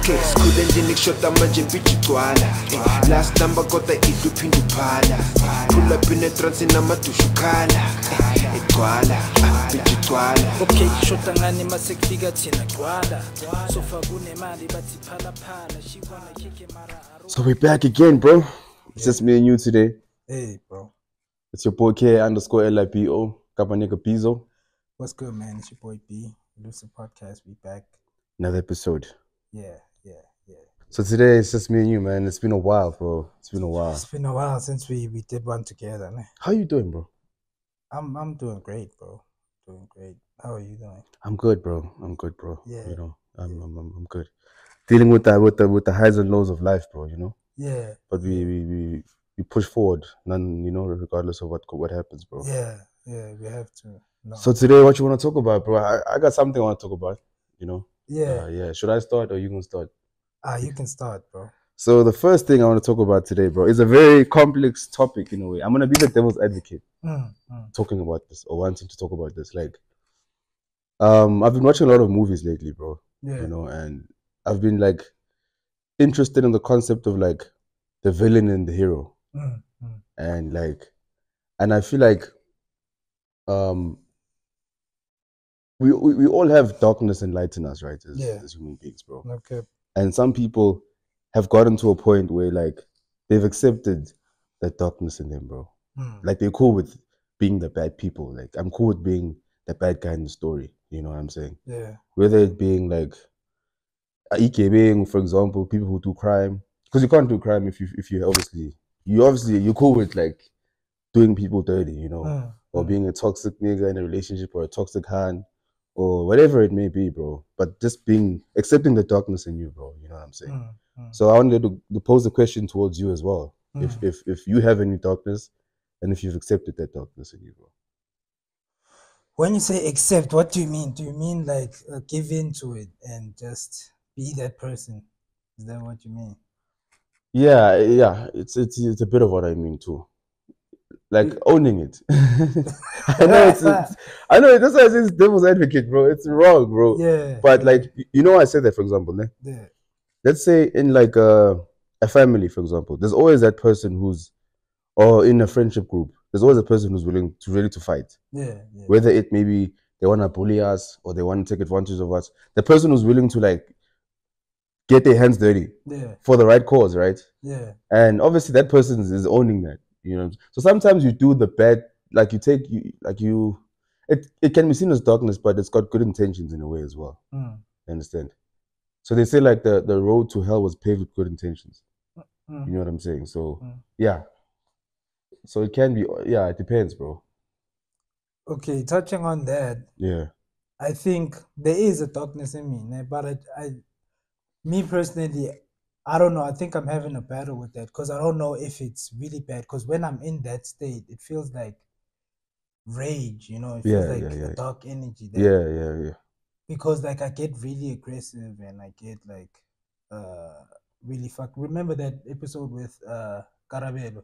sikhule nje nikushoda manje mpithu igcwala last number kodwa idlu phinde uphala pull up in a trance namadusha ukhala igcwala mpithu igcwala okay shoda ngani mase kufika thina gcwala sofa kunemali bathi phala phala she wanna kick it mara. So we're back again, bro. It's just me and you today. Hey bro, It's your boy K_LIBO, Kabanega Bizo. what's good, man? It's your boy B, Lucid Podcast. We back. Another episode. Yeah. So today it's just me and you, man. It's been a while, bro. It's been a while. It's been a while since we did one together, man. How you doing, bro? I'm doing great, bro. Doing great. How are you doing? I'm good, bro. I'm good, bro. Yeah. You know, I'm good. Dealing with the highs and lows of life, bro. You know. Yeah. But we push forward, none, you know, regardless of what happens, bro. Yeah, we have to. No. So today, what you want to talk about, bro? I got something I want to talk about. You know. Yeah. Should I start or you gonna start? You can start, bro. So the first thing I want to talk about today, bro, is a very complex topic in a way. I'm gonna be the devil's advocate talking about this or wanting to talk about this. Like, I've been watching a lot of movies lately, bro. Yeah. You know, and I've been like interested in the concept of like the villain and the hero, and I feel like we all have darkness and light in us, right? As human beings, bro. Okay. And some people have gotten to a point where like they've accepted that darkness in them, bro. Like they're cool with being the bad people. Like I'm cool with being the bad guy in the story. You know what I'm saying? Yeah. Whether it being like being, for example, people who do crime, because you can't do crime if you're cool with like doing people dirty, you know, or being a toxic nigga in a relationship or a toxic hand or whatever it may be, bro. But just accepting the darkness in you, bro. You know what I'm saying? So I wanted to pose a question towards you as well. If you have any darkness and if you've accepted that darkness in you, bro. When you say accept, what do you mean? Do you mean like give in to it and just be that person? Is that what you mean? Yeah. It's a bit of what I mean too. Like owning it. I know that's why I say it's devil's advocate, bro. It's wrong, bro. Yeah. But like, you know, I said that, for example, né? Yeah. Let's say in like a family, for example, there's always that person or in a friendship group, there's always a person who's ready to fight. Yeah. Whether it may be they want to bully us or they want to take advantage of us. The person who's willing to like get their hands dirty for the right cause, right? Yeah. And obviously that person is owning that, you know. So sometimes you do the bad, like it can be seen as darkness, but it's got good intentions in a way as well. You understand? So they say like the road to hell was paved with good intentions. You know what I'm saying? So yeah. So it can be, it depends, bro. Okay, touching on that. Yeah. I think there is a darkness in me, but me personally, I don't know. I think I'm having a battle with that because I don't know if it's really bad. Because when I'm in that state, it feels like rage, you know. It feels like a dark energy. Yeah. Because like I get really aggressive and I get like really fuck. Remember that episode with Karabelo?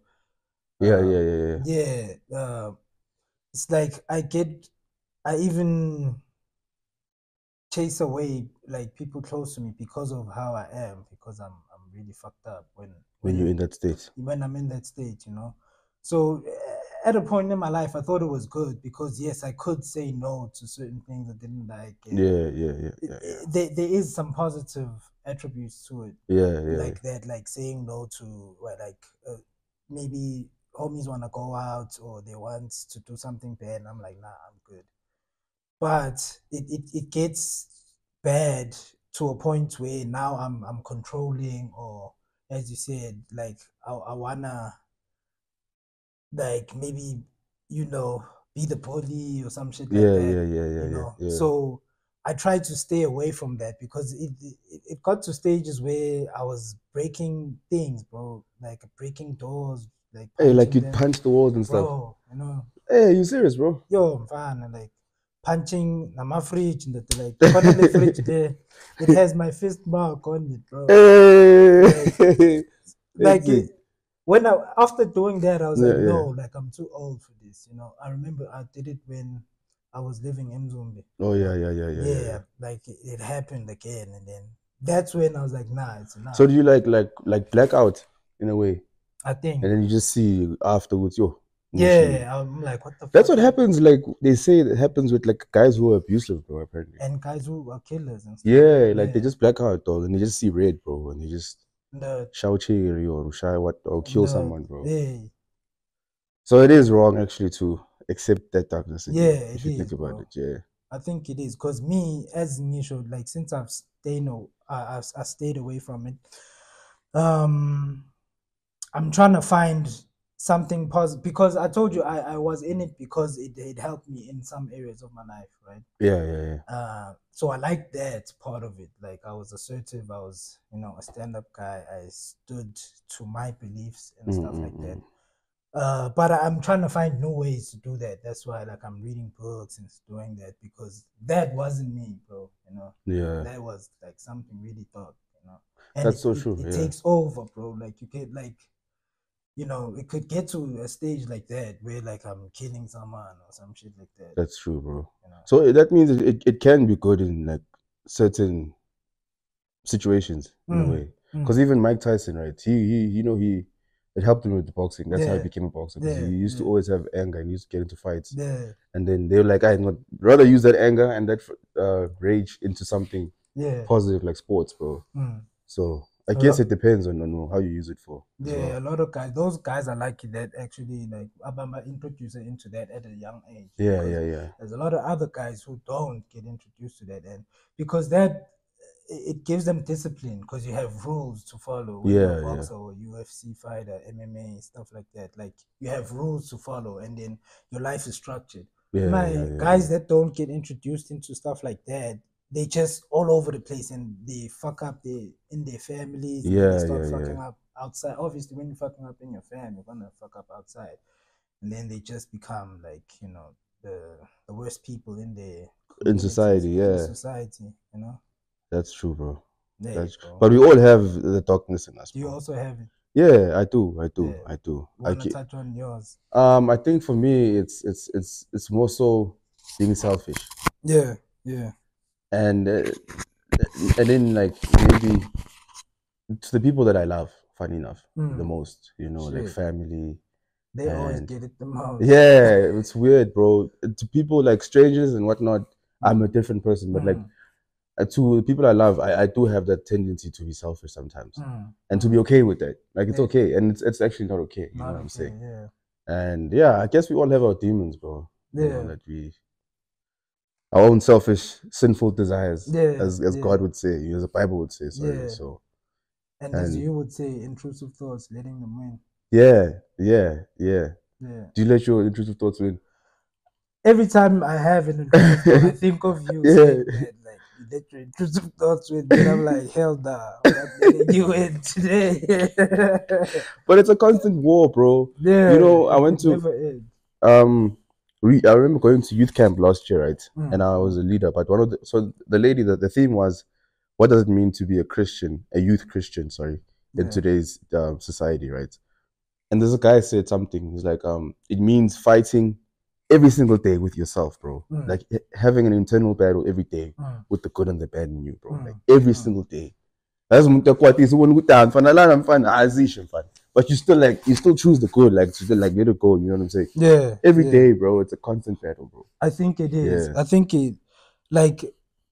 Yeah. It's like I even chase away like people close to me because of how I am, because I'm really fucked up when you're in that state. When I'm in that state, you know. So at a point in my life, I thought it was good because yes, I could say no to certain things I didn't like. There is some positive attributes to it. Like that, like saying no to maybe homies want to go out or they want to do something bad, and I'm like, nah, I'm good. But it gets bad to a point where now I'm controlling, or as you said, like I wanna like maybe, you know, be the bully or some shit like that. Yeah. So I tried to stay away from that because it got to stages where I was breaking things, bro, like breaking doors, like you'd punch the walls and stuff. Bro, you know. Hey, you serious, bro? Yo, I'm fine. Like punching my fridge and the fridge there. It has my fist mark on it, bro. Hey. After doing that, I was no, like I'm too old for this. You know, I remember I did it when I was living in Zumbi. Oh yeah. Like it happened again, and then that's when I was like, nah, it's enough. So do you like black out in a way? I think. And then you just see afterwards, yo. Yeah, I'm like, what the fuck? That's what happens, like, they say it happens with, like, guys who are abusive, bro, apparently. And guys who are killers and stuff. Yeah, like, they just black out, dog, and they just see red, bro, and they just shout or kill someone, bro. Yeah. So it is wrong, actually, to accept that darkness. Yeah, if you think about it, yeah. I think it is, because me, as Nisho, like, since I've stayed away from it, I'm trying to find something positive, because I told you I was in it because it helped me in some areas of my life, right? Yeah. So I like that part of it. Like, I was assertive, I was, a stand-up guy, I stood to my beliefs and stuff like that. But I'm trying to find new ways to do that. That's why, like, I'm reading books and doing that, because that wasn't me, bro. Yeah. That was like something really thought, And that's so true. It takes over, bro. Like, you get like, it could get to a stage like that where, like, I'm killing someone or some shit like that. That's true, bro. So that means it can be good in, like, certain situations in a way. Because even Mike Tyson, right? It helped him with the boxing. That's how he became a boxer. Because he used to always have anger and he used to get into fights. Yeah. And then they were like, I'd rather use that anger and that rage into something positive, like sports, bro. So I guess it depends on how you use it for. Yeah, a lot of guys, those guys are lucky that actually, like, Abamba introduced it into that at a young age. Yeah. There's a lot of other guys who don't get introduced to that, and because that, it gives them discipline, because you have rules to follow. When you're a boxer or UFC fighter, MMA, stuff like that. Like, you have rules to follow, and then your life is structured. Guys that don't get introduced into stuff like that, they just all over the place, and they fuck up in their families. And they start fucking up outside. Obviously, when you're fucking up in your family, you're gonna fuck up outside, and then they just become, like, the worst people in society. Society, That's true, bro. Bro. But we all have the darkness in us. Do you also have it? Yeah, I do. Want to touch on yours? I think for me, it's more so being selfish. Yeah. And then, like, maybe to the people that I love, funny enough, the most, like family. They always get it the most. Yeah, it's weird, bro. To people like strangers and whatnot, I'm a different person, but like, to the people I love, I do have that tendency to be selfish sometimes, and to be okay with that. Like, it's okay, and it's actually not okay. You know what I'm saying? Yeah. And I guess we all have our demons, bro. That our own selfish, sinful desires, as God would say, as the Bible would say. Sorry. So, and as you would say, intrusive thoughts, letting them win. Yeah. Do you let your intrusive thoughts win? Every time I have an intrusive thought, I think of you. Saying that, like, you let your intrusive thoughts win. And I'm like, hell nah, I'm not letting you win today. But it's a constant war, bro. Yeah. I went to I remember going to youth camp last year, right? And I was a leader. But the lady, the theme was, what does it mean to be a youth Christian, in today's society, right? And there's a guy said something. He's like, it means fighting every single day with yourself, bro. Like, having an internal battle every day with the good and the bad in you, bro. Like, every single day. But you still choose the good, like, to let it go. You know what I'm saying? Yeah. Every day, bro. It's a constant battle, bro. I think it is. I think it, like,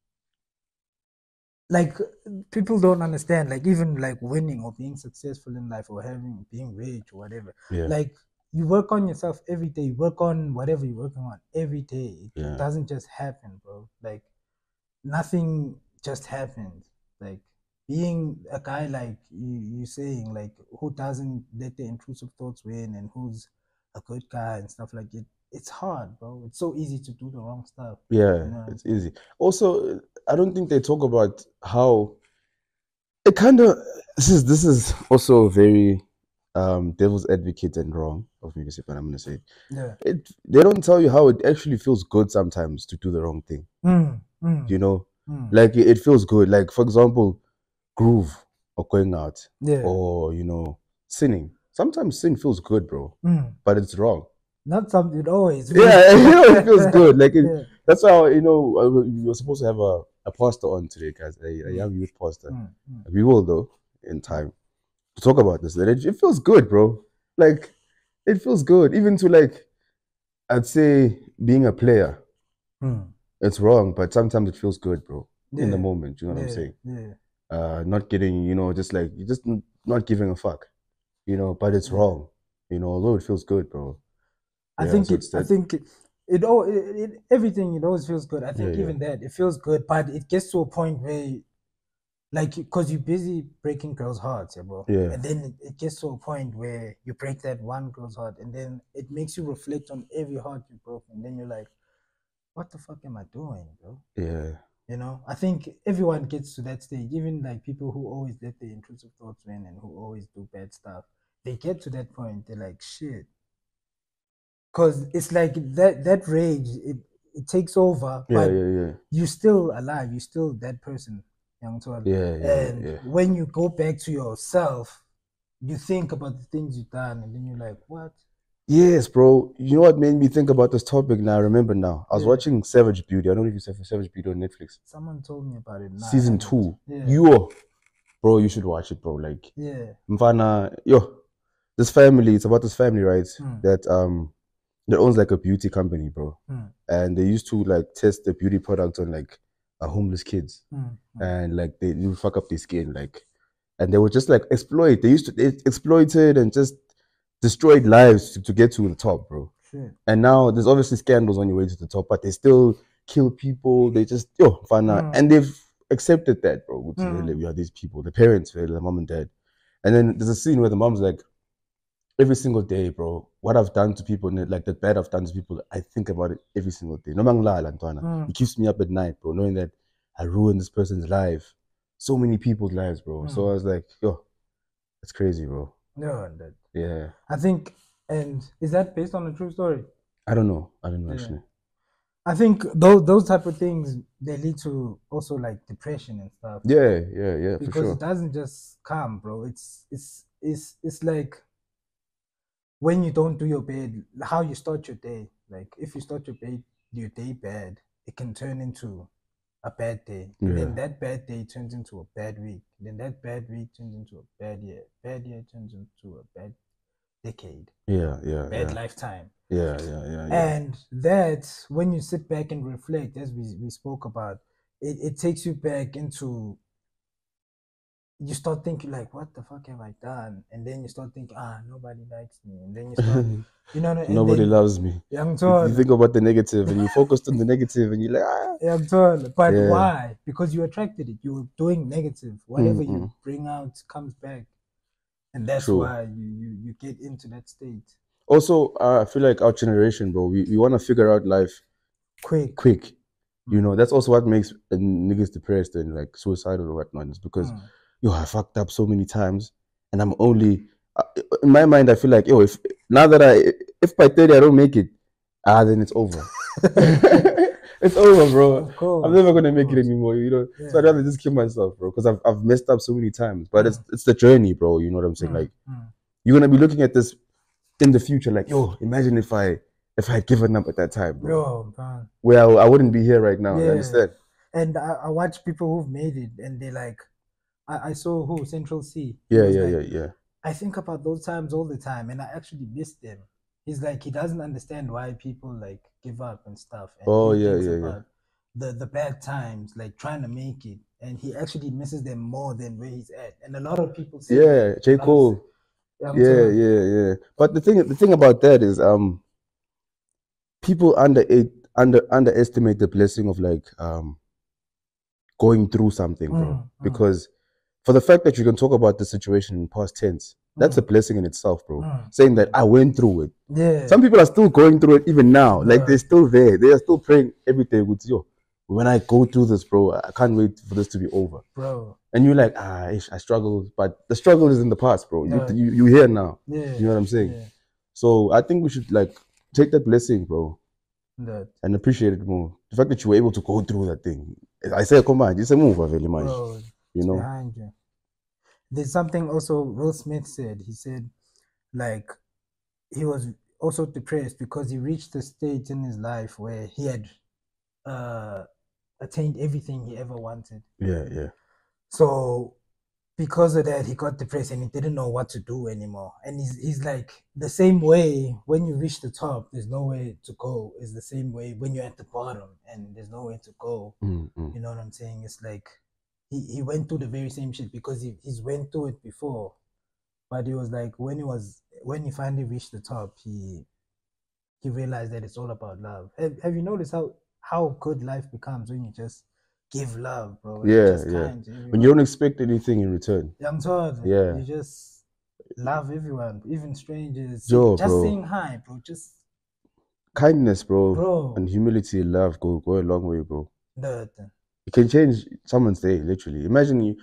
people don't understand, like, even like winning or being successful in life or being rich or whatever. Like, you work on yourself every day. You work on whatever you're working on every day. It doesn't just happen, bro. Like, nothing just happens. Like, being a guy like you saying, like, who doesn't let the intrusive thoughts win and who's a good guy and stuff like it. It's hard, bro. It's so easy to do the wrong stuff. Yeah, it's easy. Also, I don't think they talk about how it kind of. This is also very devil's advocate and wrong of me to say, but I'm gonna say it. Yeah. They don't tell you how it actually feels good sometimes to do the wrong thing. Like, it feels good. Like, for example, groove or going out, or sinning. Sometimes sin feels good, bro, but it's wrong. Not something always. Yeah, it feels good. Like, that's how you're supposed to have a pastor on today, guys, a young youth pastor. We will, though, in time, to talk about this. It feels good, bro. Like, it feels good. Even to, like, I'd say being a player, it's wrong, but sometimes it feels good, bro. In the moment, you know what I'm saying? Not getting, you know, just like, just not giving a fuck, you know, but it's wrong, you know, although it feels good, bro. I think everything, it always feels good. I think even that, it feels good, but it gets to a point where, like, because you're busy breaking girls' hearts, bro. And then it gets to a point where you break that one girl's heart, and then it makes you reflect on every heart you broke, and then you're like, what the fuck am I doing, bro? You know, I think everyone gets to that stage, even like people who always let their intrusive thoughts win and who always do bad stuff. They get to that point, they're like, shit. Because it's like that rage, it takes over, but you're still alive, you're still that person. And when you go back to yourself, you think about the things you've done, and then you're like, what? Yes, bro. You know what made me think about this topic now? I remember now. I was watching Savage Beauty. I don't know if you saw Savage Beauty on Netflix. Someone told me about it. Season 2. Bro, you should watch it, bro. Like, Mfana, this family, it's about this family, right? That owns like a beauty company, bro. And they used to like test the beauty products on like homeless kids. And like they fuck up their skin, like, and they would just like exploit. They exploited and just destroyed lives to get to the top, bro. And now there's obviously scandals on your way to the top, but they still kill people. They just and they've accepted that, bro. We are these people, the parents, the mom and dad. And then there's a scene where the mom's like, every single day, bro, what I've done to people, like the bad I've done to people, I think about it every single day. No man, it keeps me up at night, bro, knowing that I ruined this person's life, so many people's lives, bro. So I was like, it's crazy, bro. Yeah. I think, and is that based on a true story? I don't know actually. I think those type of things, they lead to also like depression and stuff. Yeah, because for sure. It doesn't just come, bro. It's like when you don't do your bed, how you start your day. Like if you start your day bad, it can turn into a bad day. And then that bad day turns into a bad week. Then that bad week turns into a bad year. Bad year turns into a bad decade. Bad lifetime. Yeah. And that, when you sit back and reflect, as we spoke about, it takes you back into, you start thinking like, what the fuck have I done? And then you start thinking, nobody likes me. And then you start, you know, and nobody loves me. You think about the negative and you focused on the negative and you're like, but why? Because you attracted it. You were doing negative. Whatever you bring out comes back. And that's why you get into that state. Also, I feel like our generation, bro, we want to figure out life quick. You know, that's also what makes niggas depressed and like suicidal or whatnot. Is because I fucked up so many times, and I'm only in my mind. I feel like if by 30 I don't make it, then it's over. It's over, bro. I'm never gonna make it anymore. You know, so I'd rather just kill myself, bro, because I've messed up so many times. But it's the journey, bro. You know what I'm saying? Like, you're gonna be looking at this in the future, like, imagine if I had given up at that time, bro. Well, I wouldn't be here right now. You understand? And I watch people who've made it, and they like, I saw Central C. Yeah. I think about those times all the time, and I actually miss them. He's like, he doesn't understand why people like give up and stuff. And he thinks about the bad times, like trying to make it, and he actually misses them more than where he's at. And a lot of people say, J. Cole. Yeah. But the thing about that is, people underestimate the blessing of like going through something, bro. Because for the fact that you can talk about the situation in past tense, that's a blessing in itself, bro. Saying that I went through it. Yeah. Some people are still going through it even now. Like they're still there. They are still praying every day with you. When I go through this, bro, I can't wait for this to be over, bro. And you're like, I struggled, but the struggle is in the past, bro. You here now. Yeah. You know what I'm saying? Yeah. So I think we should like take that blessing, bro, and appreciate it more. The fact that you were able to go through that thing. I say, come on, it's a move, very much. Bro, you know. Behind you. There's something also Will Smith said. He said, like, he was also depressed because he reached a stage in his life where he had attained everything he ever wanted. Yeah. So because of that, he got depressed and he didn't know what to do anymore. And he's like, the same way when you reach the top, there's nowhere to go. It's the same way when you're at the bottom and there's nowhere to go. Mm-hmm. You know what I'm saying? It's like he went through the very same shit because he's went through it before. But he was like, when he finally reached the top, he realized that it's all about love. Have you noticed how good life becomes when you just give love, bro? Yeah. When you don't expect anything in return. I'm told. Yeah. You just love everyone, even strangers. Yo, just bro. saying hi, bro. Just kindness, bro. And humility and love go a long way, bro. It can change someone's day, literally. Imagine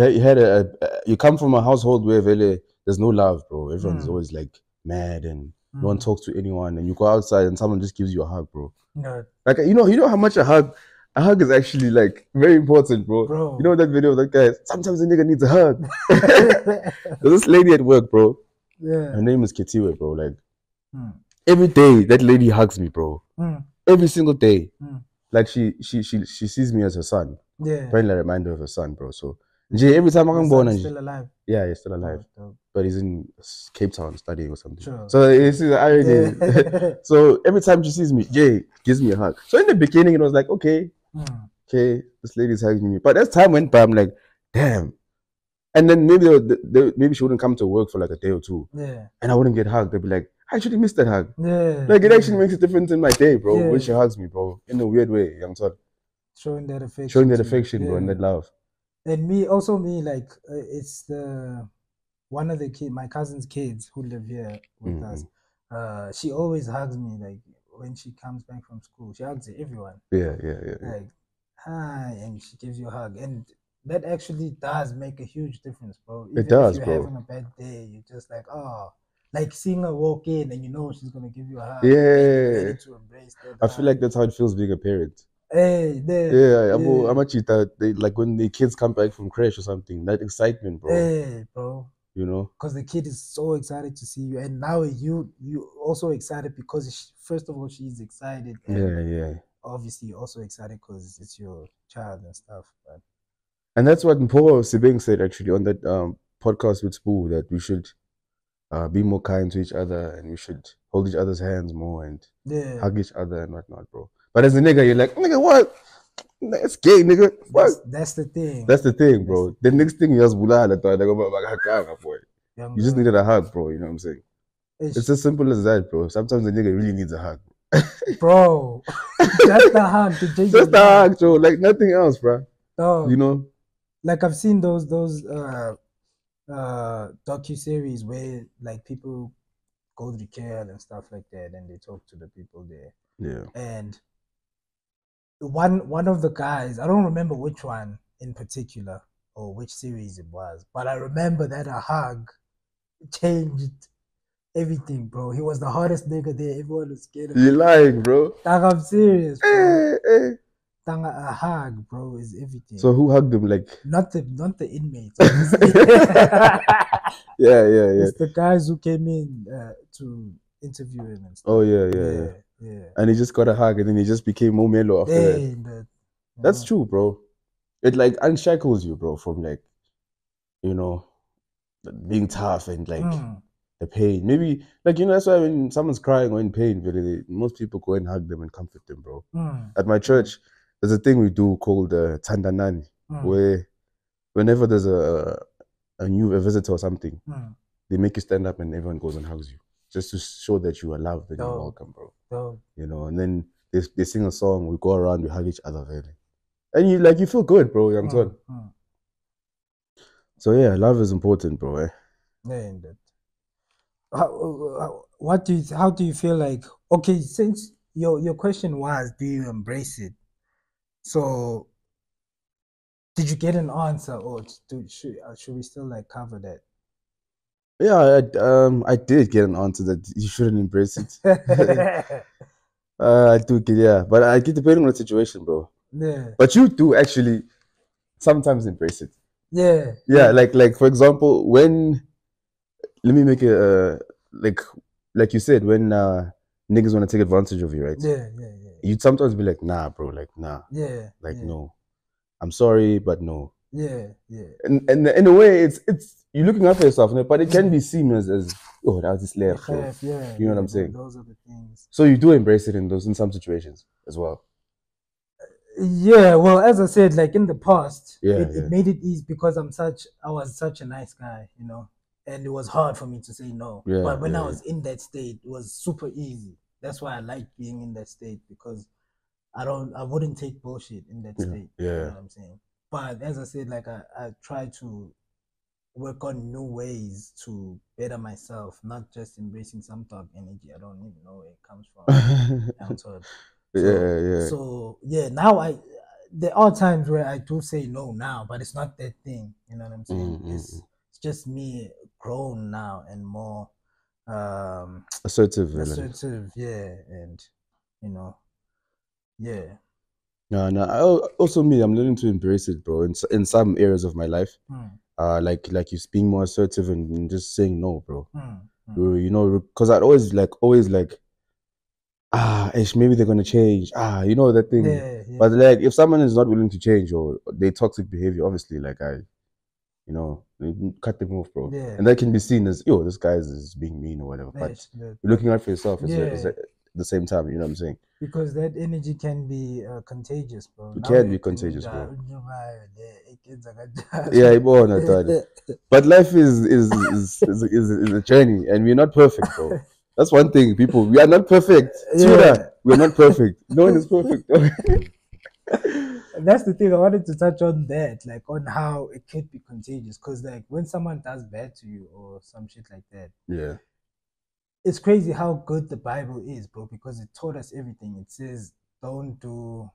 you come from a household where there's no love, bro. Everyone's always like mad and no one talks to anyone, and you go outside and someone just gives you a hug, bro. Like you know how much a hug is actually like very important, bro. You know that video of that guy? Sometimes a nigga needs a hug. There's this lady at work, bro. Yeah. Her name is Ketiwe, bro. Like every day that lady hugs me, bro. Every single day. Like she sees me as her son. Yeah. Apparently a reminder of her son, bro. So every time I'm born, he's still alive. Yeah, he's still alive. But he's in Cape Town studying or something. Sure. So it's the irony. Yeah. So every time she sees me, Jay gives me a hug. So in the beginning, it was like, okay, this lady's hugging me. But as time went by, I'm like, damn. And then maybe she wouldn't come to work for like a day or two. Yeah. And I wouldn't get hugged. They'd be like, I actually missed that hug. Yeah. Like it actually makes a difference in my day, bro. When she hugs me, bro. In a weird way, young son. Showing that affection. Bro, and that love. And like it's one of the kids, my cousin's kids who live here with us. She always hugs me, like when she comes back from school. She hugs everyone. Yeah. Like, hi, and she gives you a hug. And that actually does make a huge difference, bro. Even it does, if you're having a bad day, you're just like, oh, like seeing her walk in and you know she's gonna give you a hug. Yeah. Ready to embrace that I feel like that's how it feels being a parent. I'm a cheater. Like when the kids come back from crash or something, that excitement, bro. Bro. You know, because the kid is so excited to see you, and now you also excited because first of all she's excited. And obviously also excited because it's your child and stuff. And that's what Paul Sibing said actually on that podcast with Spoo, that we should be more kind to each other and we should hold each other's hands more and hug each other and whatnot, bro. But as a nigga, you're like, nigga, what? That's gay, nigga. That's the thing. That's the thing, bro. The next thing is bulala. You just needed a hug, bro. You know what I'm saying? It's as simple as that, bro. Sometimes the nigga really needs a hug. Bro, just the hug. Just the hug, bro. Like nothing else, bro. Oh, you know? Like I've seen those docu-series where like people go to the care and stuff like that and they talk to the people there. Yeah. And one of the guys, I don't remember which one in particular or which series it was, but I remember that a hug changed everything, bro. He was the hardest nigga there. Everyone was scared of him. You lying, bro? I'm serious, bro. A hug, bro, is everything. So who hugged him? Like not the inmates. Yeah. It's the guys who came in to interview him and stuff. Oh yeah. And he just got a hug, and then he just became more mellow after that. That's true, bro. It like unshackles you, bro, from like, you know, being tough and like the pain. Maybe like, you know, that's why when someone's crying or in pain, really, most people go and hug them and comfort them, bro. At my church, there's a thing we do called Tandanani, where whenever there's a new visitor or something, they make you stand up and everyone goes and hugs you, just to show that you are loved and you're welcome, bro. You know, and then they sing a song, we go around, we hug each other, really. And you feel good, bro, young son. So yeah, love is important, bro. Yeah, indeed. How do you feel like? Okay, since your question was, do you embrace it? So, did you get an answer, or should we still like cover that? Yeah, I did get an answer that you shouldn't embrace it. I do get, yeah, but I get depending on the situation, bro. Yeah. But you do actually sometimes embrace it. Yeah. Yeah, like for example, when let me make it like you said, when niggas want to take advantage of you, right? Yeah. you'd sometimes be like, nah, bro, like, nah. Yeah. Like, no. I'm sorry, but no. Yeah. And in a way, it's you're looking after yourself, but it can be seen as oh, that was this left. Yeah. You know what I'm saying? Those are the things. So you do embrace it in some situations as well. Yeah, well, as I said, like in the past, it made it easy because I was such a nice guy, you know, and it was hard for me to say no. But when I was in that state, it was super easy. That's why I like being in that state, because I wouldn't take bullshit in that state. You know what I'm saying? But as I said, like I try to work on new ways to better myself, not just embracing some thug energy. I don't even know where it comes from. So now there are times where I do say no now, but it's not that thing. You know what I'm saying? It's just me grown now and more assertive, and you know, also me, I'm learning to embrace it, bro, in some areas of my life. Like you being more assertive and just saying no, bro. You know, because I'd always maybe they're gonna change. You know that thing. But like, if someone is not willing to change or they toxic behavior, obviously, like you know, cut them off, bro. And that can be seen as, yo, this guy is being mean or whatever. But you're looking out for yourself at the same time. You know what I'm saying? Because that energy can be contagious, bro. It can be contagious, bro. Yeah, but life is a journey, and we're not perfect, bro. That's one thing, people. We are not perfect. We're not perfect. No one is perfect. That's the thing. I wanted to touch on that, like on how it could be contagious. Because like when someone does bad to you or some shit like that, it's crazy how good the Bible is, bro. Because it taught us everything. It says, "Don't do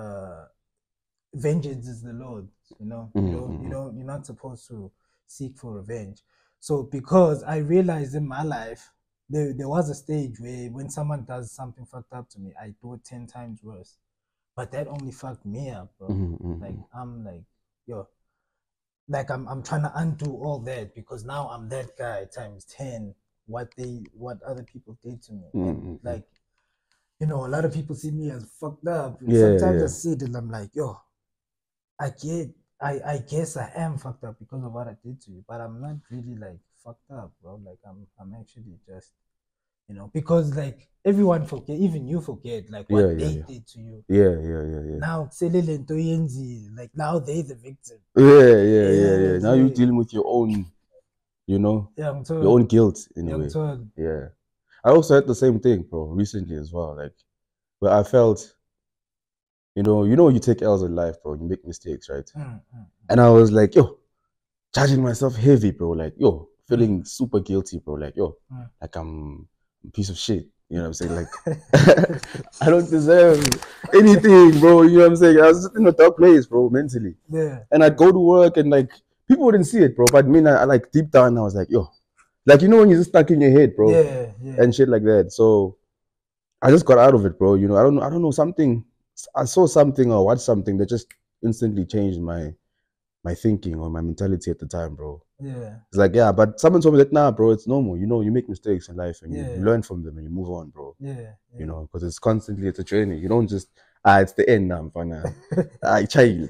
vengeance is the Lord." You know, you're not supposed to seek for revenge. So because I realized in my life, there was a stage where when someone does something fucked up to me, I do it 10 times worse. But that only fucked me up, bro. Like I'm like, yo, like I'm trying to undo all that, because now I'm that guy times 10 what other people did to me. And like, you know, a lot of people see me as fucked up. Sometimes I see it and I'm like, yo, I guess I am fucked up because of what I did to you, but I'm not really like fucked up, bro. Like I'm actually just, you know, because like everyone forget, even you forget like what they did to you. Now like now they the victim. Yeah. Now you're dealing with your own, you know, your own guilt in a way. I also had the same thing, bro, recently as well. Like, where I felt, you know, you take L's in life, bro. You make mistakes, right? And I was like, yo, judging myself heavy, bro. Like, yo, feeling super guilty, bro. Like, yo, like I'm a piece of shit. You know what I'm saying? Like, I don't deserve anything, bro. You know what I'm saying? I was just in a dark place, bro, mentally. And I'd go to work and like, people wouldn't see it, bro. But I mean, I like deep down, I was like, yo, like, you know, when you're just stuck in your head, bro, and shit like that. So I just got out of it, bro. You know, I don't know, something. I saw something or watched something that just instantly changed my thinking or my mentality at the time, bro. It's like, but someone told me that, nah, bro, it's normal. You know, you make mistakes in life and you learn from them and you move on, bro. You know, because it's a journey. You don't just, it's the end now, I child.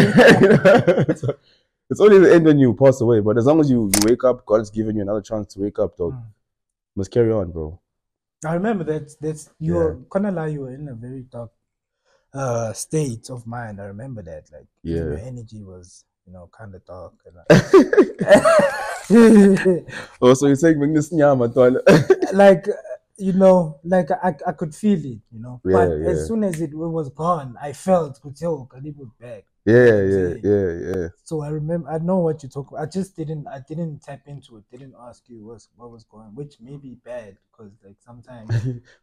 It's only the end when you pass away. But as long as you wake up, God's given you another chance to wake up, dog. Must carry on, bro. I remember that you were you were in a very dark state of mind. I remember that, like, your energy was, you know, kind of dark. Oh, so you're saying like, you know, like I could feel it, you know. But as soon as it was gone, I felt Khalib was back. Yeah. So I remember, I know what you talk about. I didn't tap into it, didn't ask you what was going on, which may be bad, because like sometimes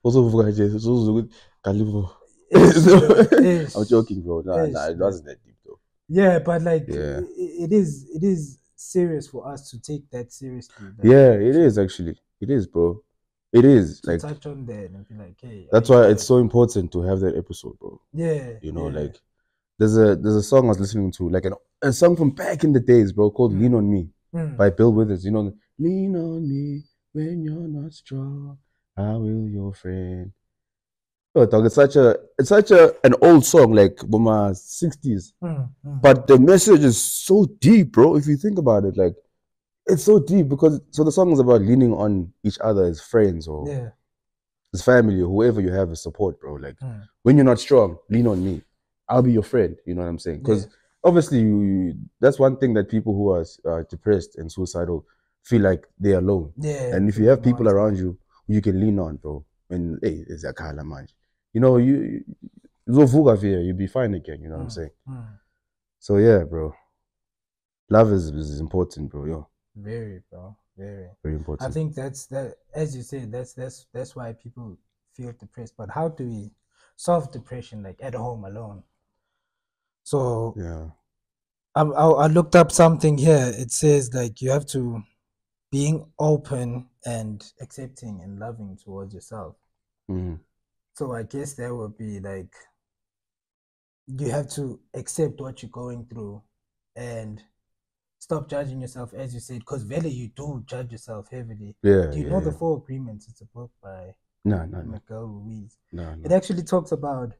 I'm joking, bro. Nah, it wasn't that deep though. Yeah, but like it is serious for us to take that seriously. It is actually. It is, bro. It is, to like, touch on that and be like, hey. That's why it's so important to have that episode, bro. You know, like there's a song I was listening to, like a song from back in the days, bro, called "Lean on Me" by Bill Withers. You know, lean on me when you're not strong. I will your friend. Oh, dog, it's such an old song, like Boma 60s. But the message is so deep, bro. If you think about it, like it's so deep because the song is about leaning on each other as friends or as family or whoever you have as support, bro. Like when you're not strong, lean on me. I'll be your friend. You know what I'm saying? Because obviously, that's one thing that people who are depressed and suicidal feel like they're alone. Yeah. And if you have people around you you can lean on, bro. When hey, it's a kala man. You know, you'll be fine again, you know what I'm saying? So yeah, bro. Love is important, bro. Yo. Very, bro. Very important. I think that's as you say, that's why people feel depressed. But how do we solve depression like at home alone? So yeah. I looked up something here. It says like you have to being open and accepting and loving towards yourself. So I guess that would be like you have to accept what you're going through and stop judging yourself, as you said, because really you do judge yourself heavily. Yeah. Do you know the 4 Agreements? It's a book by Miguel Ruiz. No. It actually talks about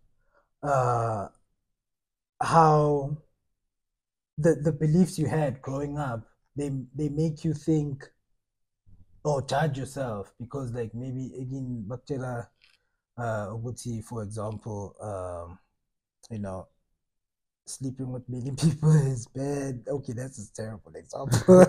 how the beliefs you had growing up, they make you think or judge yourself because like maybe again Bakhtela Uguti, for example, you know, sleeping with many people is bad. Okay, that's a terrible example.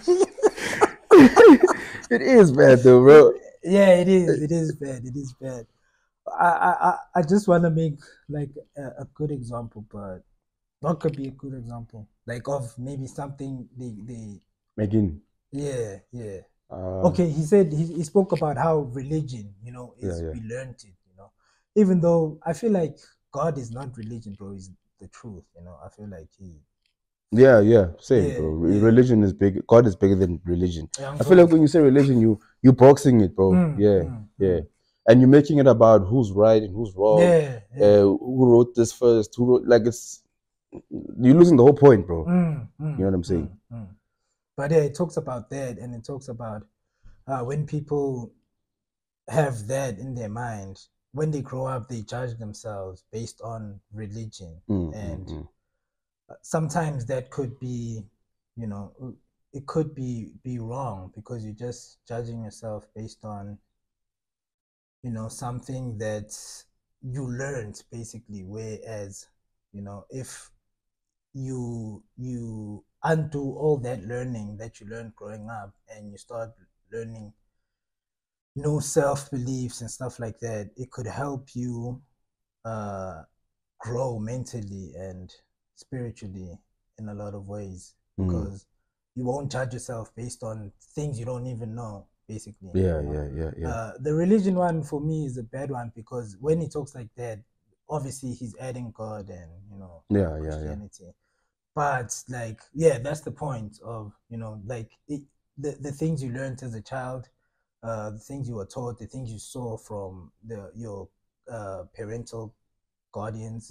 It is bad though, bro. Yeah, it is. It is bad. It is bad. I just want to make like a good example, but what could be a good example? Like of maybe something they Megan. Yeah. Okay, he said he spoke about how religion, we learned it, even though I feel like God is not religion, bro. He's the truth, I feel like he. Same, bro. Religion is big. God is bigger than religion. I feel like when you say religion, you're boxing it, bro. And you're making it about who's right and who's wrong. Who wrote this first? Who wrote you're losing the whole point, bro. You know what I'm saying? But yeah, it talks about that, and it talks about when people have that in their mind, when they grow up, they judge themselves based on religion, and sometimes that could be, it could be wrong because you're just judging yourself based on, something that you learned basically. Whereas, if you undo all that learning that you learned growing up and you start learning new self-beliefs and stuff like that, it could help you grow mentally and spiritually in a lot of ways, because you won't judge yourself based on things you don't even know, basically. The religion one for me is a bad one because when he talks like that, obviously he's adding God and Christianity. But like, that's the point of, the things you learned as a child, the things you were taught, the things you saw from your parental guardians,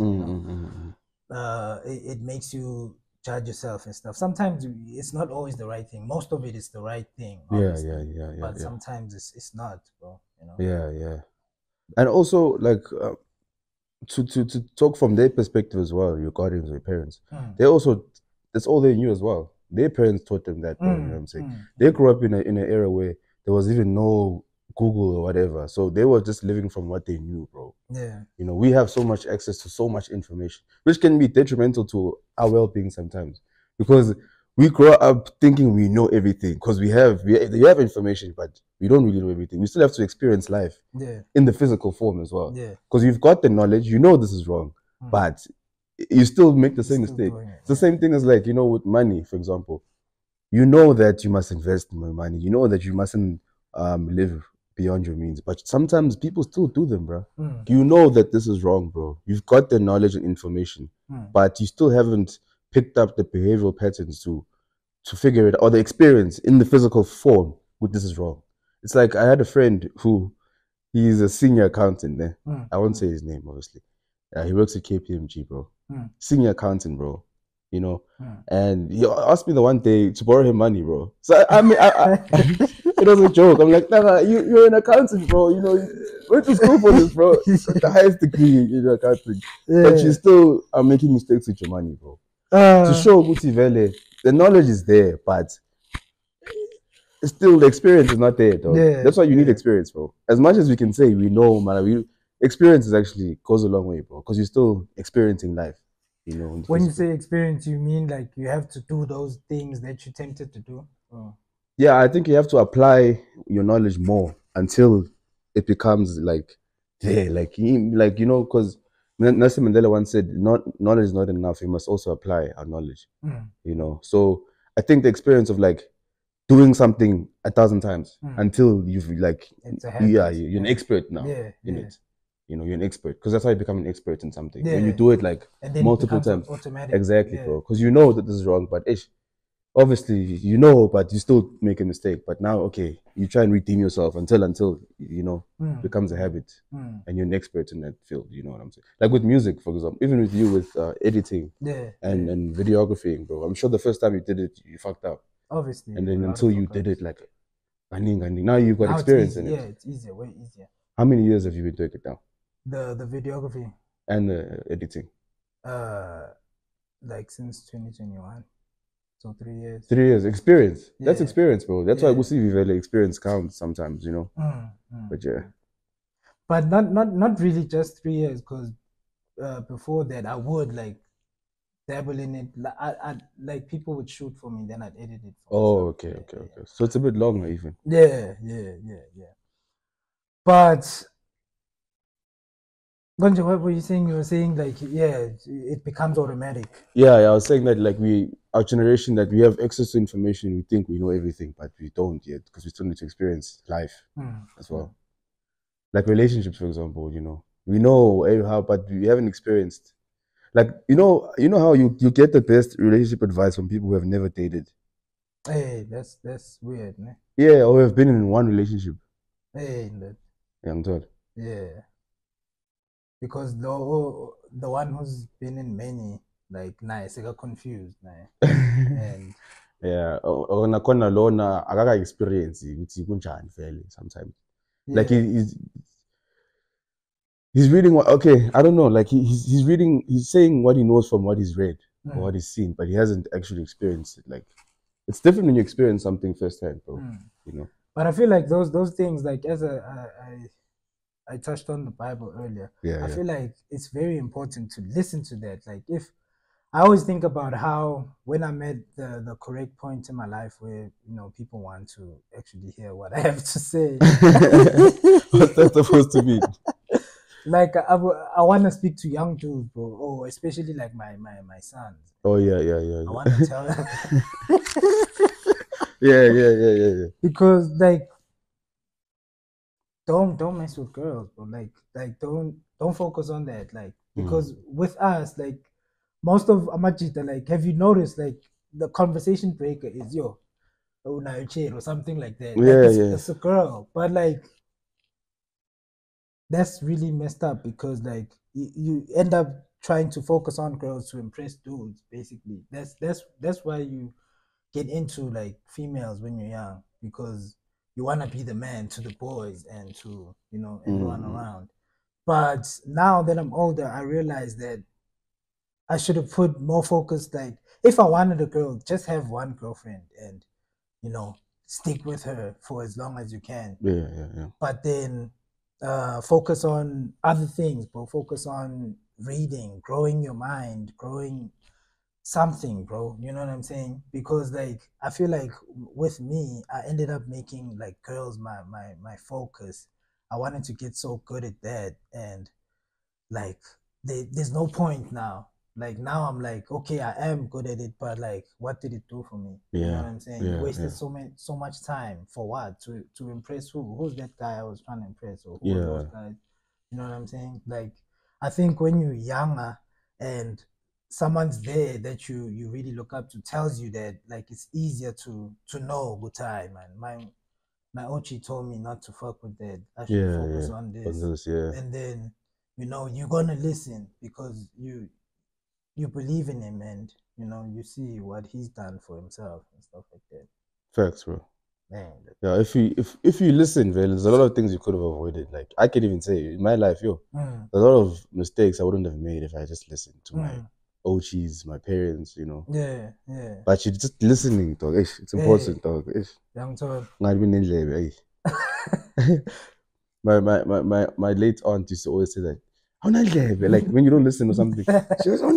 it makes you judge yourself and stuff. Sometimes it's not always the right thing. Most of it is the right thing, obviously. But sometimes it's not, bro. And also, like, to talk from their perspective as well, your guardians or your parents, that's all they knew as well. Their parents taught them that, bro, you know what I'm saying? They grew up in an era where there was even no Google or whatever, so they were just living from what they knew, bro. We have so much access to so much information, which can be detrimental to our well-being sometimes, because we grow up thinking we know everything because we have information, but we don't really know everything. We still have to experience life in the physical form as well, because you've got the knowledge, this is wrong, but you still make the same mistake. It's the same thing as like, with money, for example. You know that you must invest more money. You know that you mustn't live beyond your means. But sometimes people still do them, bro. You know that this is wrong, bro. You've got the knowledge and information, but you still haven't picked up the behavioral patterns to figure it out, or the experience in the physical form with this is wrong. It's like I had a friend who, he's a senior accountant there. I won't say his name, obviously. He works at KPMG, bro. Senior accountant, bro. And he asked me the one day to borrow him money, bro. So I mean, It was a joke. I'm like, nah, you're an accountant, bro. You know, you went to school for this, bro. The highest degree in accounting. But you still are making mistakes with your money, bro. To show Guti Vele, the knowledge is there, but still the experience is not there, dog. That's why you need experience, bro. As much as we can say we know, man, experience is actually goes a long way, bro. Because you're still experiencing life. You know. When you say experience, you mean like you have to do those things that you tempted to do? Yeah, I think you have to apply your knowledge more until it becomes like there, like you know, because Nelson Mandela once said, knowledge is not enough. You must also apply our knowledge. You know, so I think the experience of like doing something 1,000 times until you've like, you're an expert now in it. You know, you're an expert because that's how you become an expert in something. When you do it like multiple times, automatic. Exactly, bro. Because you know that this is wrong, but obviously you know, but you still make a mistake. But now, okay, you try and redeem yourself until you know it becomes a habit, and you're an expert in that field. You know what I'm saying? Like with music, for example, even with you with editing and videography, bro. I'm sure the first time you did it, you fucked up. Obviously. And then until you did it like, now you've got experience in it. Yeah, it's easier, way easier. How many years have you been doing it now? The videography and the editing. Like since 2021. So 3 years. 3 years experience. That's experience, bro. That's why we see Vivele experience counts sometimes, you know. But yeah. But not really just 3 years, because before that I would like dabble in it. I like people would shoot for me, then I'd edit it. Okay. So it's a bit longer even. Yeah. But Gonja, what were you saying? You were saying like, it becomes automatic. Yeah, I was saying that like our generation, that we have access to information, we think we know everything, but we don't yet, because we still need to experience life as well. Like relationships, for example, you know, we know how, but we haven't experienced. Like, you know how you get the best relationship advice from people who have never dated. Hey, that's weird, ne? Yeah, or have been in one relationship. Hey, yeah, I'm told. Yeah. Because the one who's been in many, like, nice, I got confused, and yeah, or nakona lona akaka experience ukuthi kunjani vele sometimes. Like he's reading what, okay, I don't know, like he's reading, he's saying what he knows from what he's read or what he's seen, but he hasn't actually experienced it. Like, it's different when you experience something firsthand, bro. You know. But I feel like those things, like, as I touched on the Bible earlier. I feel like it's very important to listen to that. Like, if I always think about how when I'm at the correct point in my life where, you know, people want to actually hear what I have to say. What's that supposed to be? Like, I want to speak to young dudes, bro. Oh, especially like my sons. Oh yeah. I want to tell them. yeah. Because like, don't mess with girls, bro. Like don't focus on that. Like, because with us, like, most of Amajita, like, have you noticed, like, the conversation breaker is yo, oh, now you're chill or something like that. Like, it's a girl, but like, that's really messed up, because like you end up trying to focus on girls to impress dudes. Basically, that's why you get into like females when you're young, because you want to be the man to the boys and to, you know, everyone around. But now that I'm older, I realize that I should have put more focus. Like, if I wanted a girl, just have one girlfriend and, you know, stick with her for as long as you can. Yeah. But then focus on other things, bro. Focus on reading, growing your mind, growing something, bro. You know what I'm saying? Because like, I feel like with me, I ended up making like girls my focus. I wanted to get so good at that, and like there's no point now. Like, now I'm like, okay, I am good at it, but like, what did it do for me? You know what I'm saying? You wasted so much time for what? To impress who? Who's that guy I was trying to impress? Or who are those guys? You know what I'm saying? Like, I think when you're younger and someone's there that you really look up to tells you that, like, it's easier to know good time. And my Ochi told me not to fuck with that. I should focus on this. And then, you know, you're gonna listen because you believe in him, and, you know, you see what he's done for himself and stuff like that. Facts, bro. Man. Yeah, if you listen, well, there's a lot of things you could have avoided. Like I can even say in my life, there's a lot of mistakes I wouldn't have made if I just listened to my OGs, my parents, you know. Yeah. But you're just listening, dog. It's important, dog. My late aunt used to always say that. Like when you don't listen to something, she goes,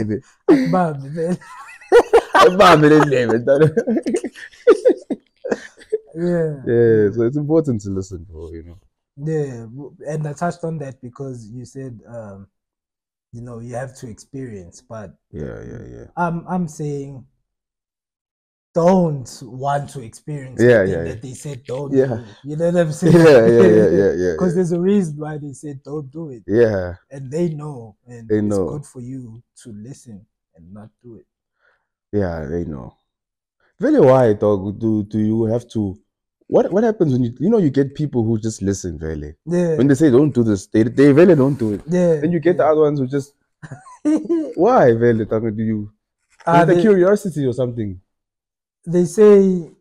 yeah, so it's important to listen, bro, you know. Yeah, and I touched on that because you said you know, you have to experience, but I'm saying don't want to experience that they said don't do. You know what I'm saying? Yeah. Because there's a reason why they said don't do it. Yeah. And they know, and it's good for you to listen and not do it. Yeah, they know. Really, why, dog? Do you have to? What happens when you get people who just listen, really? Yeah. When they say don't do this, they really don't do it. Yeah. Then you get the other ones who just why, really? Do you? Is it the curiosity or something? They say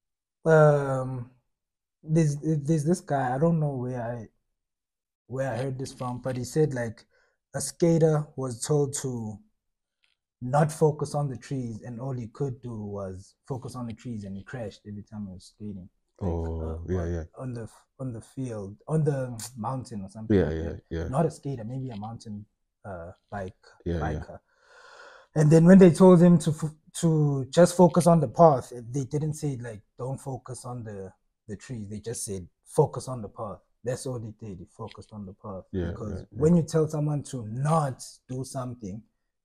there's this guy, I don't know where I heard this from, but he said like a skater was told to not focus on the trees, and all he could do was focus on the trees, and he crashed every time he was skating. Like, on the field, on the mountain or something. Yeah. Not a skater, maybe a mountain biker. And then when they told him to just focus on the path, they didn't say like don't focus on the trees. They just said focus on the path. That's all they did. They focused on the path. Because when you tell someone to not do something,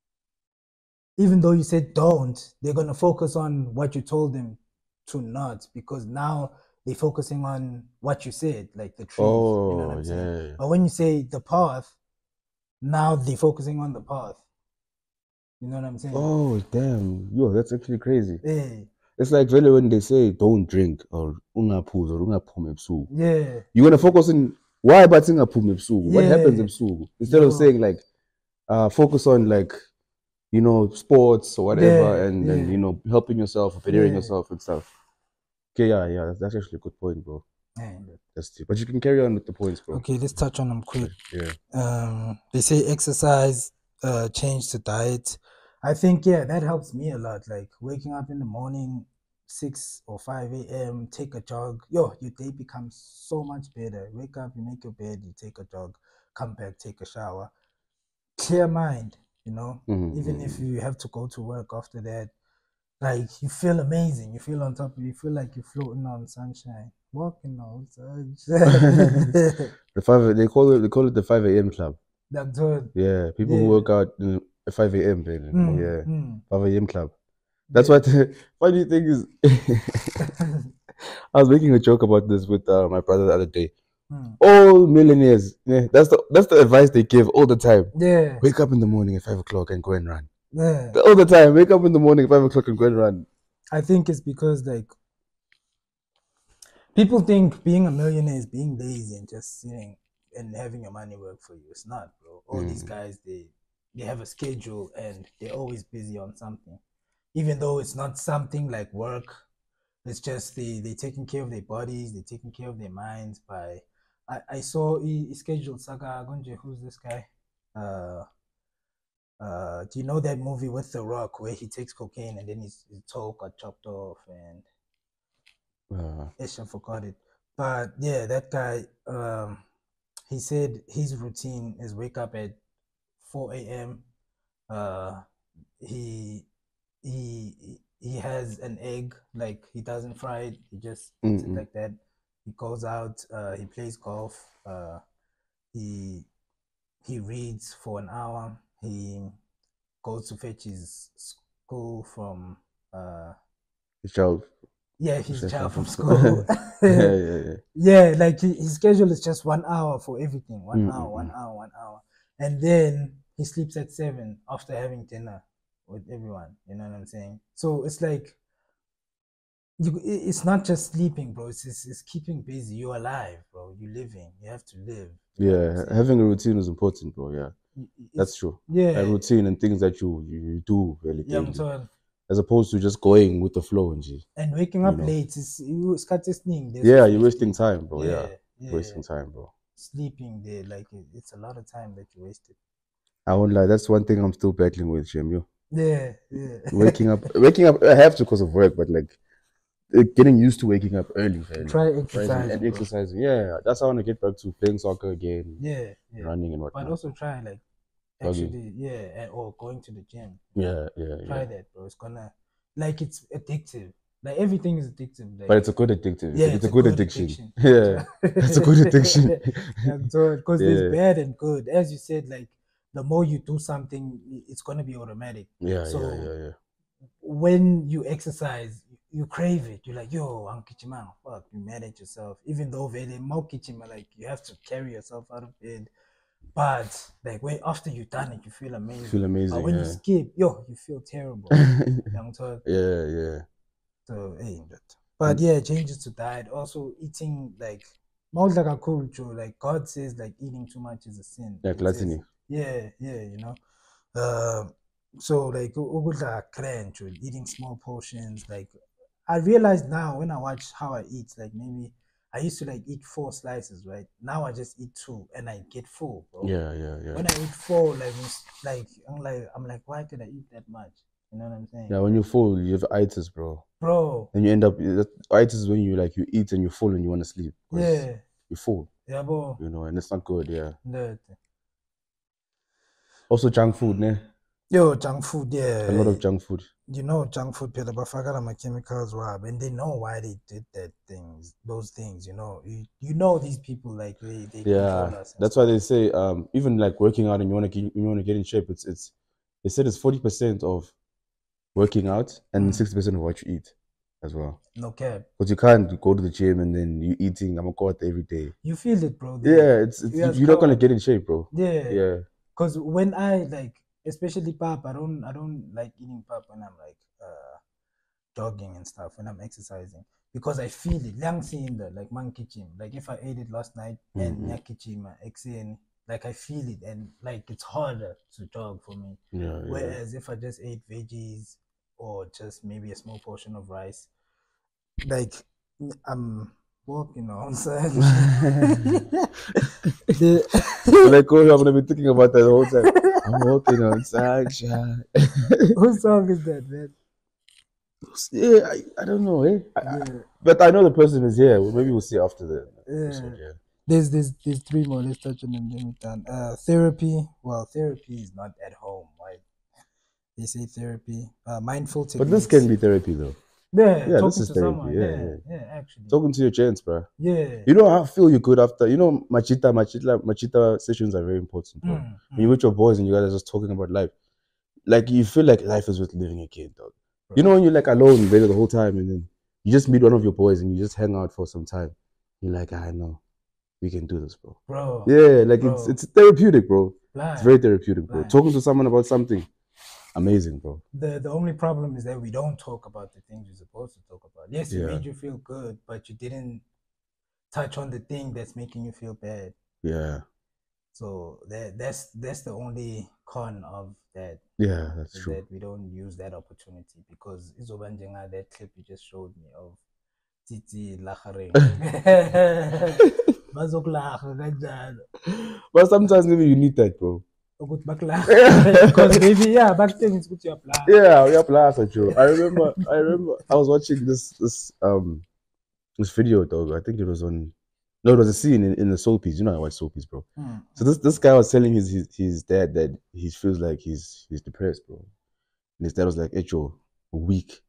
even though you said don't, they're gonna focus on what you told them to not, because now they're focusing on what you said, like the trees. You know what I'm saying? But when you say the path, now they're focusing on the path. You know what I'm saying? Oh damn, that's actually crazy. Yeah. It's like really when they say don't drink or ungaphuza or ungaphume ebusuku. Yeah. You wanna focus on why but ungaphume ebusuku? What happens ebusuku? Instead of saying like focus on like, you know, sports or whatever, and then, you know, helping yourself or bettering yourself and stuff. Okay, yeah, that's actually a good point, bro. That's deep. But you can carry on with the points, bro. Okay, let's touch on them quick. Yeah. They say exercise, change to diet. I think that helps me a lot. Like waking up in the morning, 6 or 5 a.m., take a jog. Your day becomes so much better. Wake up, you make your bed, you take a jog, come back, take a shower. Clear mind, you know. Even if you have to go to work after that, like you feel amazing. You feel on top. You feel like you're floating on sunshine, walking on sunshine. They call it the 5 a.m. club. That's good. Yeah, people who work out at 5 a.m. 5 a.m. club. That's what the funny thing is. I was making a joke about this with my brother the other day. All millionaires, that's the advice they give all the time. Yeah. Wake up in the morning at 5 o'clock and go and run. Yeah. All the time. Wake up in the morning at 5 o'clock and go and run. I think it's because like people think being a millionaire is being lazy and just sitting and having your money work for you. It's not, bro. All these guys, they have a schedule and they're always busy on something. Even though it's not something like work, it's just they're taking care of their bodies, they're taking care of their minds by I saw he scheduled Saga Gunje, who's this guy? Do you know that movie with The Rock where he takes cocaine and then his toe got chopped off and I forgot it. But yeah, that guy, he said his routine is wake up at 4 a.m. He has an egg, like he doesn't fry it, he just eats it like that. He goes out, he plays golf, he reads for an hour, he goes to fetch his school from his child. Yeah, his child from school. Yeah, like his schedule is just 1 hour for everything. 1 hour, 1 hour, 1 hour. And then he sleeps at 7 after having dinner with everyone. You know what I'm saying? So it's like it's not just sleeping, bro. It's keeping busy. You're alive, bro. You're living. You have to live. Yeah, having a routine is important, bro. Yeah, that's true. Yeah, a routine and things that you do really. Yeah, I'm sorry. as opposed to just going with the flow and shit. And waking up late is you're wasting time, bro. Yeah. Wasting time, bro. Sleeping there, like it's a lot of time that you wasted. I won't lie, that's one thing I'm still battling with, Jim. Yeah. waking up, I have to because of work, but like getting used to waking up early. Try exercising. And exercising. Yeah, that's how I want to get back to playing soccer again. Yeah. Running and whatnot. But also try like actually, or going to the gym. Yeah. Try that, bro. It's gonna, like, it's addictive. Like, everything is addictive. Like, but it's a good addictive. Yeah, it's a good addiction. Yeah. It's a good addiction. Because there's bad and good. As you said, like, the more you do something, it's gonna be automatic. Yeah. When you exercise, you crave it. You're like, yo, I'm kitchen, fuck, you mad at yourself. Even though very more kitchen, like, you have to carry yourself out of bed. But like after you've done it, you feel amazing. But when you skip, you feel terrible. Yeah. So but changes to diet. Also eating like culture. Like God says, like eating too much is a sin. Yeah, gluttony. You know. So like crunch, eating small portions. Like I realize now when I watch how I eat, like maybe I used to like eat 4 slices, right? Now I just eat 2 and I get full, bro. Yeah. When I eat 4, I'm like, why did I eat that much? You know what I'm saying? Yeah, when you're full, you have itis, bro. And you end up itis is when you eat and you're full and you want to sleep. Yeah. You're full. Yeah, bro. You know, and it's not good, yeah. No. Also junk food, ne? Yo, junk food, yeah. A lot of junk food. You know, junk food, Peter, but I got my chemicals, and they know why they did those things, you know. You know these people, like they control us. That's why they say, even like working out and you want to get in shape, they said it's 40% of working out and 60% of what you eat as well. No cap. Because you can't go to the gym and then you eating every day. You feel it, bro. Yeah, you're not gonna get in shape, bro. Yeah. Because when I especially pap, I don't like eating pap when I'm like jogging and stuff, when I'm exercising, because I feel it. Like monkey gym. Like if I ate it last night and like I feel it, and like it's harder to jog for me. Yeah. Whereas if I just ate veggies or just maybe a small portion of rice, like I'm walking outside. Like, I'm gonna be thinking about that the whole time. I'm walking outside. Whose song is that, man? Yeah, I don't know, but I know the person is here. Maybe we'll see after the episode. Yeah. There's 3 more. Let's touch on them. Then we're done. Therapy. Well, therapy is not at home, right? They say therapy. Mindful techniques. But this can be therapy, though. Yeah, this is therapy. Yeah, actually. Talking to your gents, bro. Yeah. You know how I feel you good after. You know, machita sessions are very important, bro. When you're with your boys and you guys are just talking about life, like you feel like life is worth living again, dog. Bro. You know when you're like alone in bed the whole time and then you just meet one of your boys and you just hang out for some time. You're like, I know, we can do this, bro. Yeah, like bro. It's therapeutic, bro. It's very therapeutic, bro. Talking to someone about something. Amazing, bro. The only problem is that we don't talk about the things you're supposed to talk about. Yes, it made you feel good, but you didn't touch on the thing that's making you feel bad. Yeah. So that's the only con of that. Yeah, that's true. That we don't use that opportunity, because Izobanjenga, that clip you just showed me of Titi Lacharing. But sometimes maybe you need that, bro. Because maybe back then it's good to apply. Yeah, we apply, Joe. I remember I was watching this video, dog. I think it was on. No, it was a scene in the soapies. You know I watch soapies, bro. So this guy was telling his dad that he feels like he's depressed, bro. And his dad was like, "Hey, Joe, weak."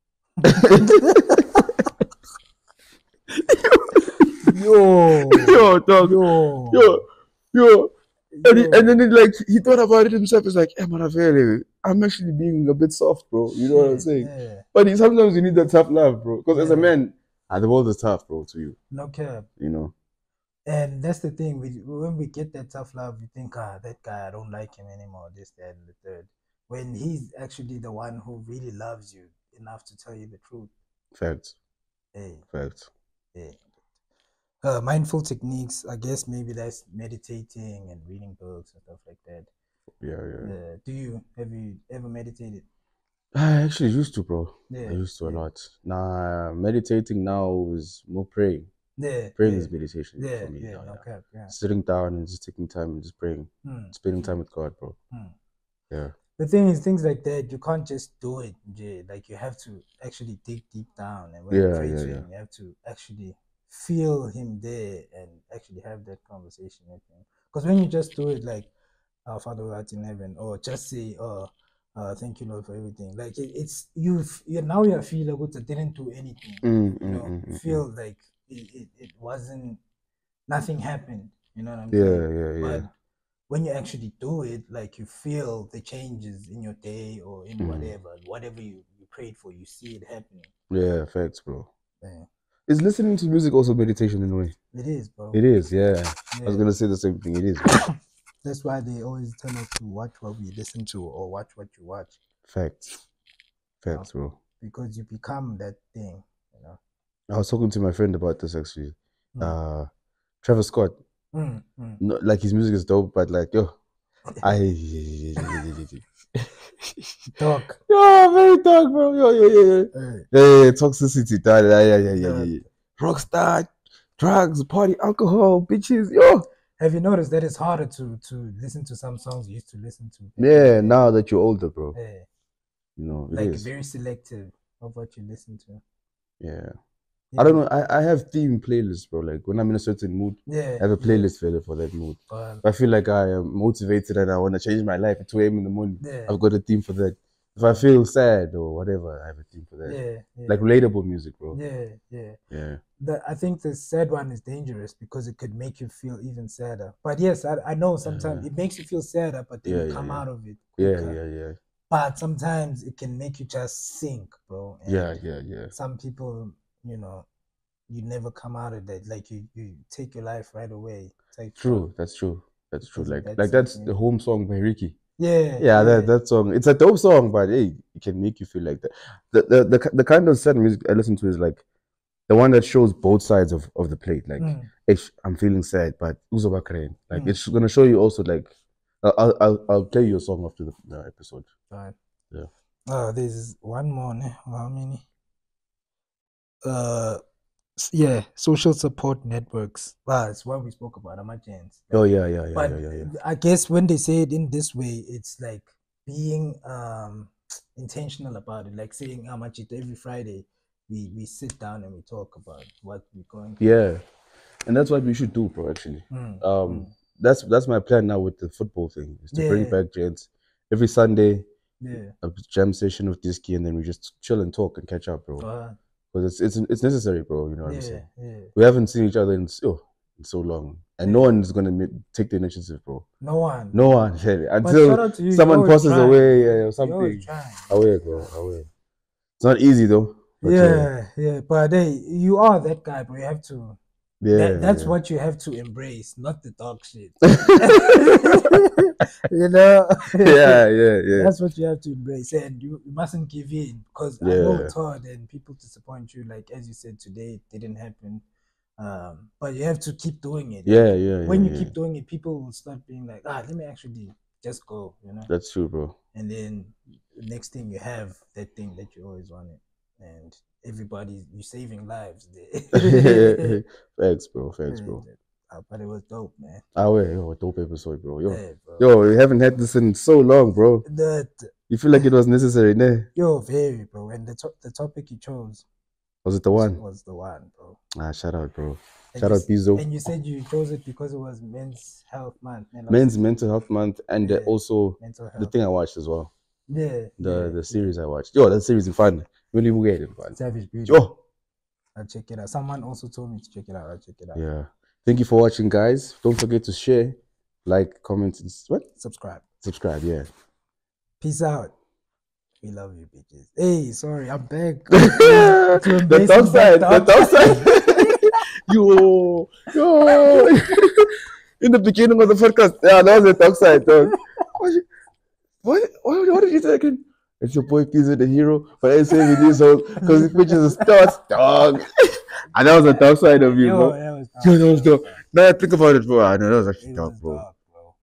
Yo, dog. Yo. And then he thought about it himself. It's like, I'm actually being a bit soft, bro. You know what I'm saying? Yeah. But sometimes you need that tough love, bro. Because as a man, the world is tough, bro, to you. No cap. You know? And that's the thing. When we get that tough love, we think, that guy, I don't like him anymore, this, that, and the third. When he's actually the one who really loves you enough to tell you the truth. Facts. Hey. Facts. Hey. Mindful techniques, I guess maybe that's meditating and reading books and stuff like that. Yeah. Have you ever meditated? I actually used to, bro. Yeah, I used to a lot. Nah, meditating now is more praying. Yeah, praying is meditation for me. Yeah, now, okay, yeah. Sitting down and just taking time and just praying, spending time with God, bro. Yeah. The thing is, things like that, you can't just do it, Jay. Like, you have to actually dig deep down, and when you pray to him, you have to actually feel him there and actually have that conversation with him. Because when you just do it like, our Father who art in heaven, or just say, thank you, Lord, for everything. Like, it's you now you feel like I didn't do anything. You feel like it wasn't, nothing happened. You know what I'm saying? Yeah. But when you actually do it, like, you feel the changes in your day or in whatever you prayed for, you see it happening. Yeah, facts, bro. Yeah. Is listening to music also meditation in a way? It is, bro. It is, yeah. I was gonna say the same thing. It is. That's why they always tell us to watch what we listen to or watch what you watch. Facts, bro. Because you become that thing, I was talking to my friend about this actually. Travis Scott. No, like, his music is dope, but like, yo, dark. Yo, very dark, bro. Yeah. Toxicity, yeah. Rockstar, drugs, party, alcohol, bitches, yo. Have you noticed that it's harder to listen to some songs you used to listen to? Yeah, now that you're older, bro. Yeah. Like, very selective of what you listen to. Yeah. I don't know. I have theme playlists, bro. Like, when I'm in a certain mood, I have a playlist for that mood. If I feel like I am motivated and I want to change my life at 2 a.m. in the morning, I've got a theme for that. If I feel sad or whatever, I have a theme for that. Like, relatable music, bro. Yeah. I think the sad one is dangerous because it could make you feel even sadder. But yes, I know sometimes it makes you feel sadder, but then you come out of it quicker. Yeah. But sometimes it can make you just sink, bro. And yeah. Some people, you never come out of that. Like, you take your life right away. True. That's true. Like that's the home song by Ricky. Yeah. That song. It's a dope song, but hey, it can make you feel like that. The kind of sad music I listen to is like the one that shows both sides of the plate. Like, I'm feeling sad, but uzoba crane. Like, it's gonna show you also, like, I'll play you a song after the episode. Right. Yeah. There's one more. How many? Social support networks. It's what we spoke about. Emergence. Oh yeah. But I guess when they say it in this way, it's like being intentional about it. Like saying, every Friday we sit down and we talk about what we're going through. Yeah, and that's what we should do, bro. Actually, that's my plan now with the football thing. Is to bring back gents every Sunday. A jam session with Disky, and then we just chill and talk and catch up, bro. Because it's necessary, bro. You know what I'm saying? Yeah. We haven't seen each other in so long, and no one is gonna take the initiative, bro. No one. Until someone passes away or something. Away, bro. Away. It's not easy though. But But you are that guy, bro. You have to. That's what you have to embrace, not the dog shit. Yeah. That's what you have to embrace, and you mustn't give in, because I know it's hard and people disappoint you. Like, as you said today, it didn't happen. But you have to keep doing it. When you keep doing it, people will start being like, let me actually just go. That's true, bro. And then the next thing, you have that thing that you always wanted, and you're saving lives there. Facts, bro. But it was dope, man. Dope episode, bro. Yo, we haven't had this in so long, bro. You feel like it was necessary, ne? Yo, very, bro. And the topic you chose, was it the one? Was the one, bro. Shout out, bro. Shout out, Pizzo. And you said you chose it because it was Men's Health Month. Men's Mental Health Month, and also the thing I watched as well. The series I watched. Yo, that series is fun. Really weird, fun. Savage Beauty. Yo, I'll check it out. Someone also told me to check it out. I'll check it out. Yeah. Thank you for watching, guys. Don't forget to share, like, comment, and subscribe. Yeah. Peace out. We love you, bitches. Hey, sorry, I'm back. The top side. Yo. In the beginning of the podcast, that was the top side, dog. What did you say again? It's your boy Pizzo the hero, but I say with this whole, because this bitch is a star, dog. And that was the top side of you, bro. That was dope. Now I think about it, bro. I know that was actually dope, bro.